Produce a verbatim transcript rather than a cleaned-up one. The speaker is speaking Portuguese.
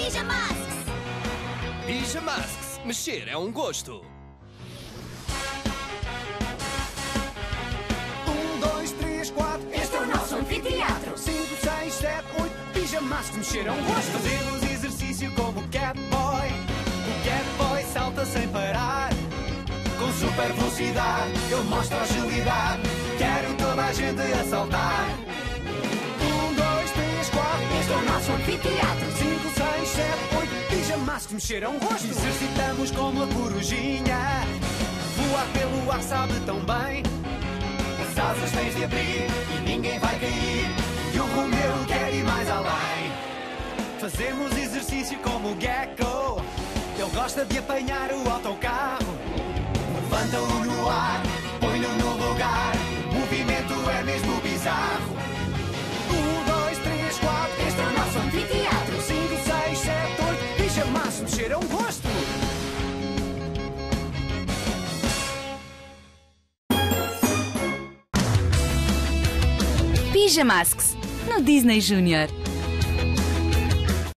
Pijamasks! Pijamasks. Mexer é um gosto. Um, dois, três, quatro. Este é o nosso anfiteatro. Cinco, seis, sete, oito. Pijamasks. Mexer é um gosto. Fazemos exercício como o Catboy. O Catboy salta sem parar. Com super velocidade, ele mostra agilidade. Quero toda a gente a saltar. Um, dois, três, quatro. Este é o nosso anfiteatro. Cinco, seis, sete, oito. Pijamasks. Mexer é um gosto. Exercitamos como a corujinha. Voar pelo ar sabe tão bem. As asas tens de abrir e ninguém vai cair. E o Romeu quer ir mais além. Fazemos exercício como o Gecko. Ele gosta de apanhar o autocarro. Levanta-o no ar, põe-no no lugar. O movimento é mesmo bizarro. Um, dois, três, quatro. Este é o nosso anfiteatro. Cinco, seis, sete, oito. Pijamasks. Mexer é um gosto. Pijamasks, no Disney Junior.